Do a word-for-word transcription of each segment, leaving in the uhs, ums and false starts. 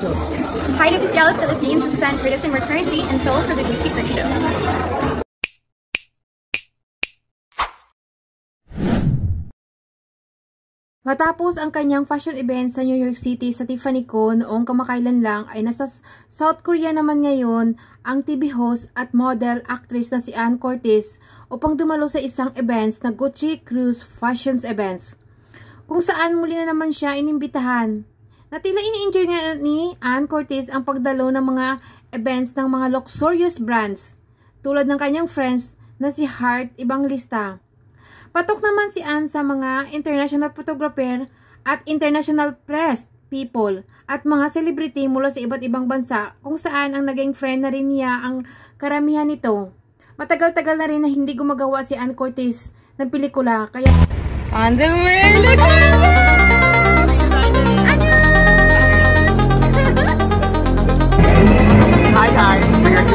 Hi to Official Philippines, this is Ann Curtis and we're currently in Seoul for the Gucci Cruise Show. Matapos ang kanyang fashion event sa New York City sa Tiffany Co noong kamakailan lang ay nasa South Korea naman ngayon ang T V host at model actress na si Ann Curtis upang dumalo sa isang events na Gucci Cruise Fashions Events kung saan muli na naman siya inimbitahan. Na tila ini-enjoy nga ni Ann Curtis ang pagdalo ng mga events ng mga luxurious brands tulad ng kanyang friends na si Heart Evangelista. Patok naman si Ann sa mga international photographer at international press people at mga celebrity mula sa iba't ibang bansa kung saan ang naging friend na rin niya ang karamihan nito. Matagal-tagal na rin na hindi gumagawa si Ann Curtis ng pelikula kaya on the way! Look Hi guys!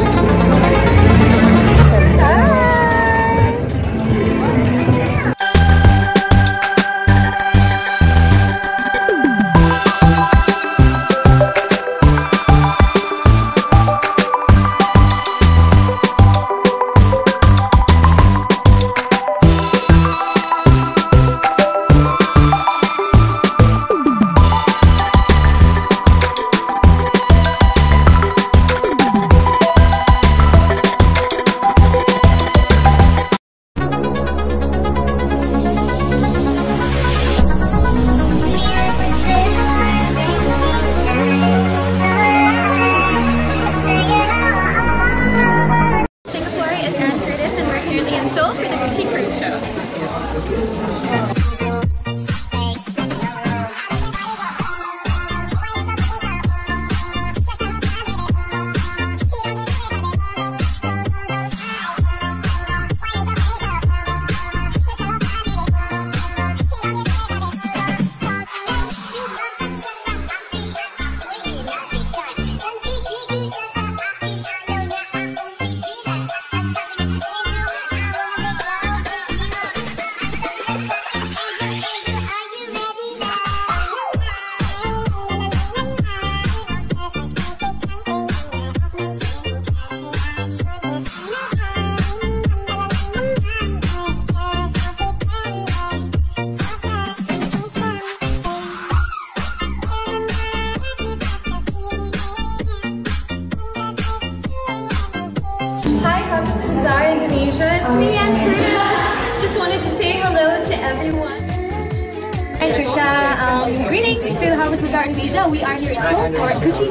Indonesia. It's me, Ann Curtis. Just wanted to say hello to everyone. Hi, Trisha. Um, greetings to Harvest Bazaar Indonesia. We are here in Seoul for Gucci.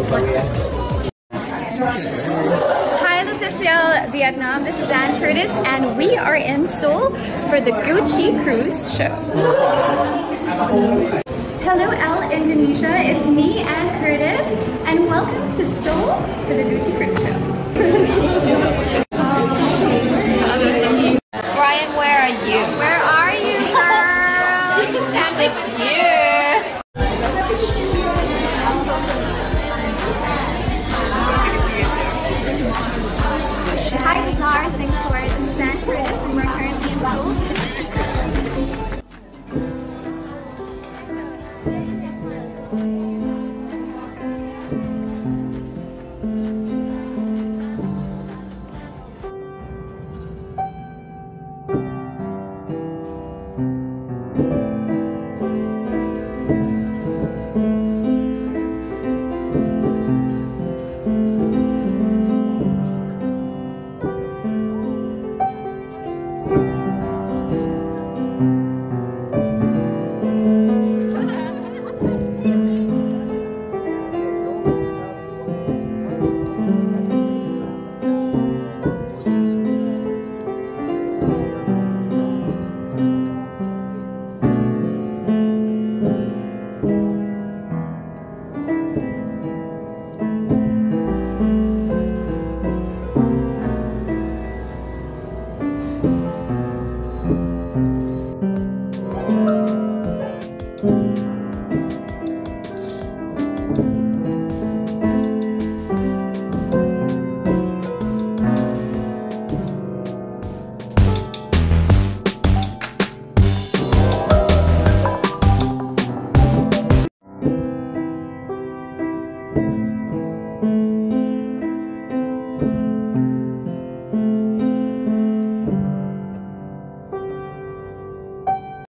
Hi, Official Vietnam. This is Ann Curtis, and we are in Seoul for the Gucci Cruise Show. Hello, L Indonesia. It's me, Ann Curtis, and welcome to Seoul for the Gucci Cruise Show. Brian, where are you? Where are you, girl? And it's you. Hi, Bazaar, Singapore. This is Ann Curtis, and we're currently in Seoul for the Gucci Cruise. you.